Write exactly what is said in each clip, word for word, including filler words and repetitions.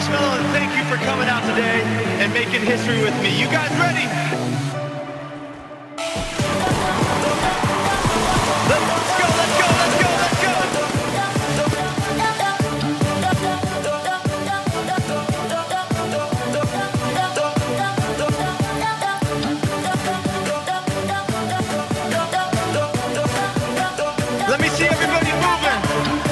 Marshmello, and thank you for coming out today and making history with me. You guys ready? Let's go, let's go, let's go, let's go! Let me see everybody moving.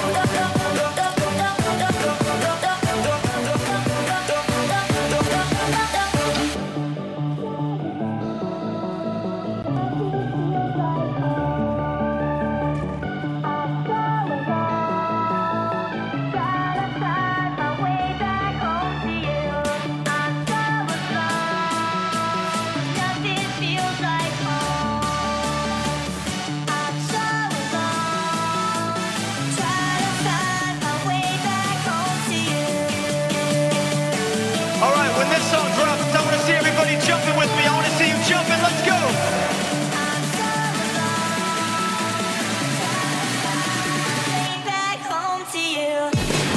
When this song drops, I want to see everybody jumping with me. I want to see you jumping. Let's go. Back home to you.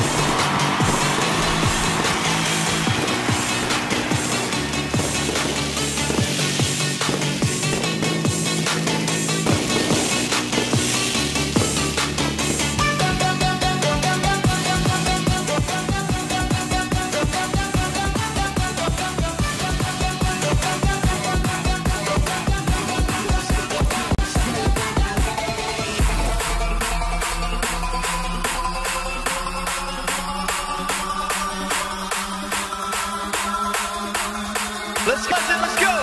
Let's go, let's go!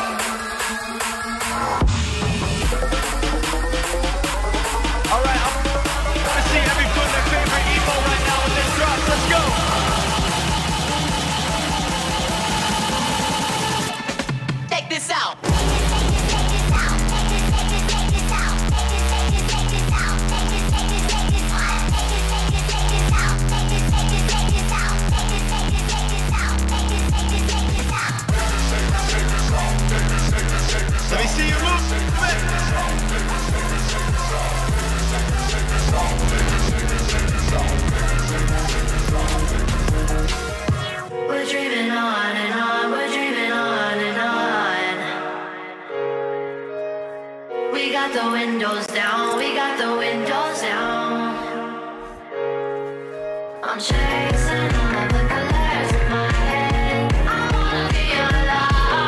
Alright, I want to see every foot their favorite emo right now when this drops. Let's go! Take this out! Let me see you move. We're dreaming on and on, we're dreaming on and on. We got the windows down, we got the windows down. I'm chasing all the colors in my head. I wanna be alive.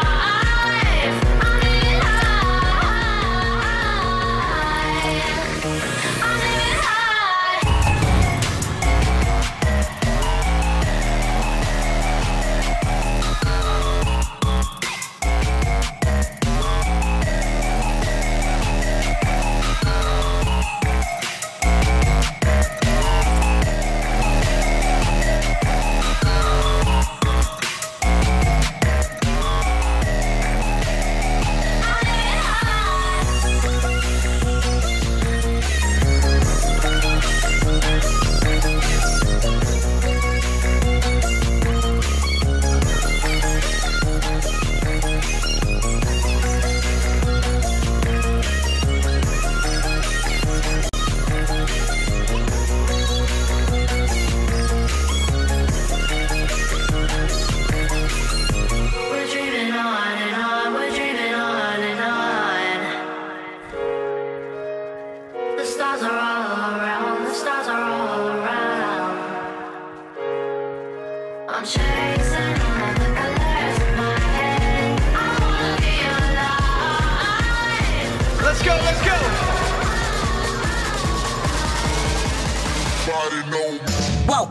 I'm chasing all the colors in my head. I wanna be alive. Let's go, let's go. Body know. Whoa.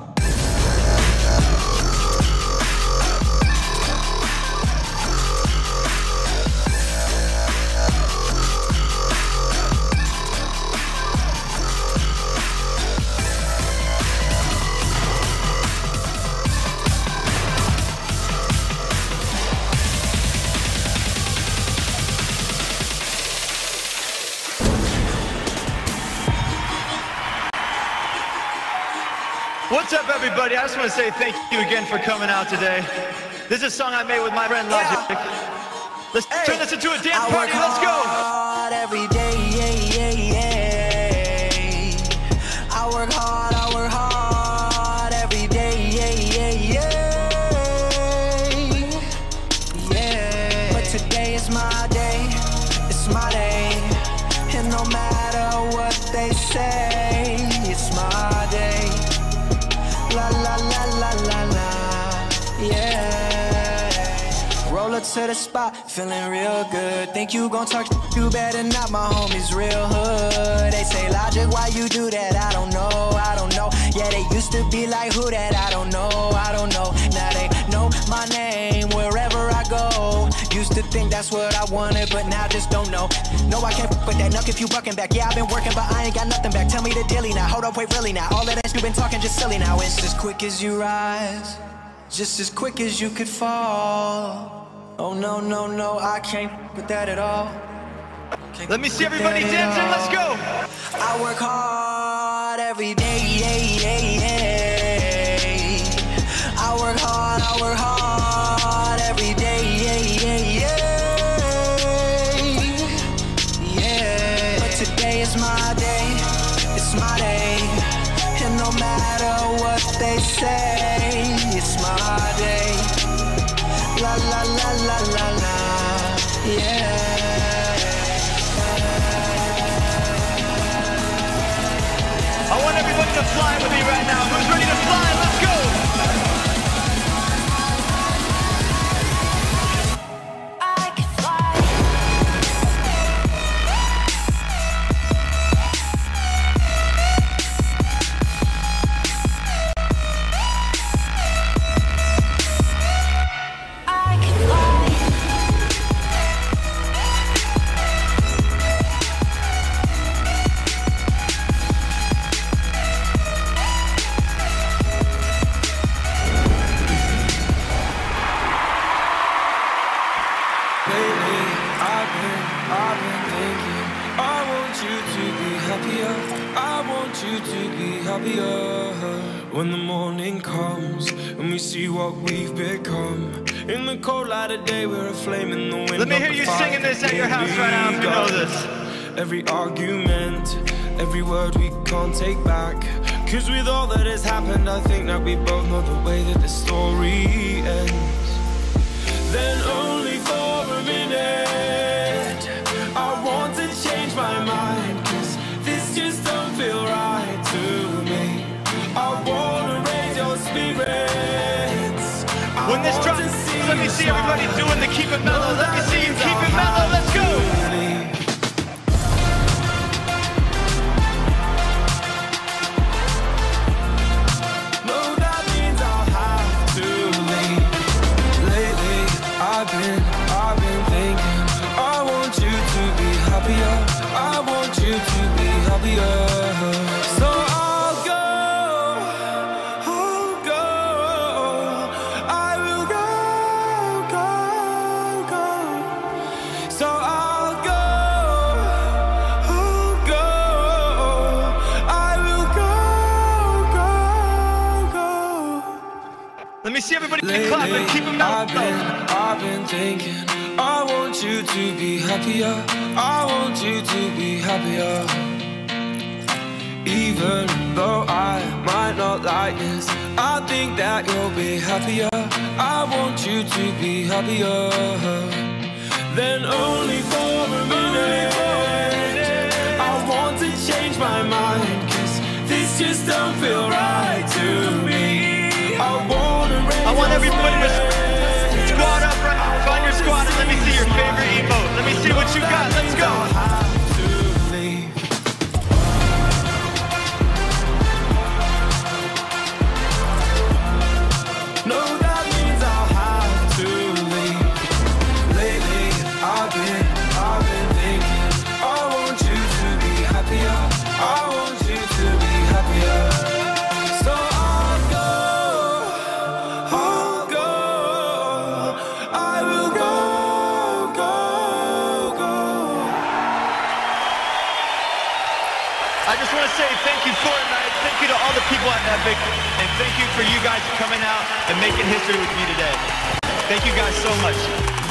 What's up, everybody? I just want to say thank you again for coming out today. This is a song I made with my friend Logic. Yeah. Let's hey, turn this into a dance party. Let's go. Hard every day, yeah, yeah, yeah. I work hard, I work hard every day, yeah, yeah, yeah. it's my day. And no matter what they say, it's my day. La la la la la la, yeah. Roll up to the spot, feeling real good. Think you gon' talk, you better not, my homies real hood. They say, Logic, why you do that? I don't know, I don't know. Yeah, they used to be like, who that? I don't know, I don't know. Now they know my name wherever I go. Used to think that's what I wanted, but now just don't know. No, I can't f with that, nuck if you bucking back. Yeah, I've been working, but I ain't got nothing back. Tell me the dilly now, hold up, wait, really now. All of that you been talking just silly now. It's as quick as you rise, just as quick as you could fall. Oh no, no, no, I can't f with that at all. Can't Let me see everybody dancing, let's go! I work hard every day, yeah, yeah, yeah. I work hard, I work hard every day, yeah, yeah, yeah. Yeah, but today is my day, it's my day. And no matter what they say, it's my day. La la la la la la, yeah. I want everybody to fly with me right now. Who's ready to fly? Let's go! I can fly. I can fly. Lately, I've been, I've been thinking I want you to be happier, I want you to be happier. When the morning comes and we see what we've become, in the cold light of day we're a flame in the wind. Let me hear you singing this at your house right now if you know this. Every argument, every word we can't take back, cause with all that has happened I think that we both know the way that the story ends. Then only for a minute I want to change my mind, cause this just don't feel right to me. I wanna raise your spirits. I When this want drops, to see let me you see everybody smile. doing the keep it mellow. Let me see you That keep it means mellow, I'll let's go! have to leave. No, that means I'll have to leave. Lately, I've been, I've been thinking I want you to be happier, I want you to be happier. So I'll go, I'll go, I will go, go, go. So I'll go, I'll go, I will go, go, go. Let me see everybody Lately, clap and keep it I've been, mellow. I've been thinking I want you to be happier, I want you to be happier. Even though I might not like this, I think that you'll be happier, I want you to be happier. Then only for a minute I want to change my mind, cause this just don't feel right to me. I wanna raise I want your everybody to spirits. squad up right now. Find your squad and let me see your favorite emote. Let me see what you got, let's go! I'll have to leave. No, that means I'll have to leave. Lately, I've been, I've been thinking I want you to be happier, I want you to be happier. So I'll go, I'll go, I will go, go, go. I just want to say thank you, Fortnite. Thank you to all the people at Epic. And thank you for you guys coming out and making history with me today. Thank you guys so much.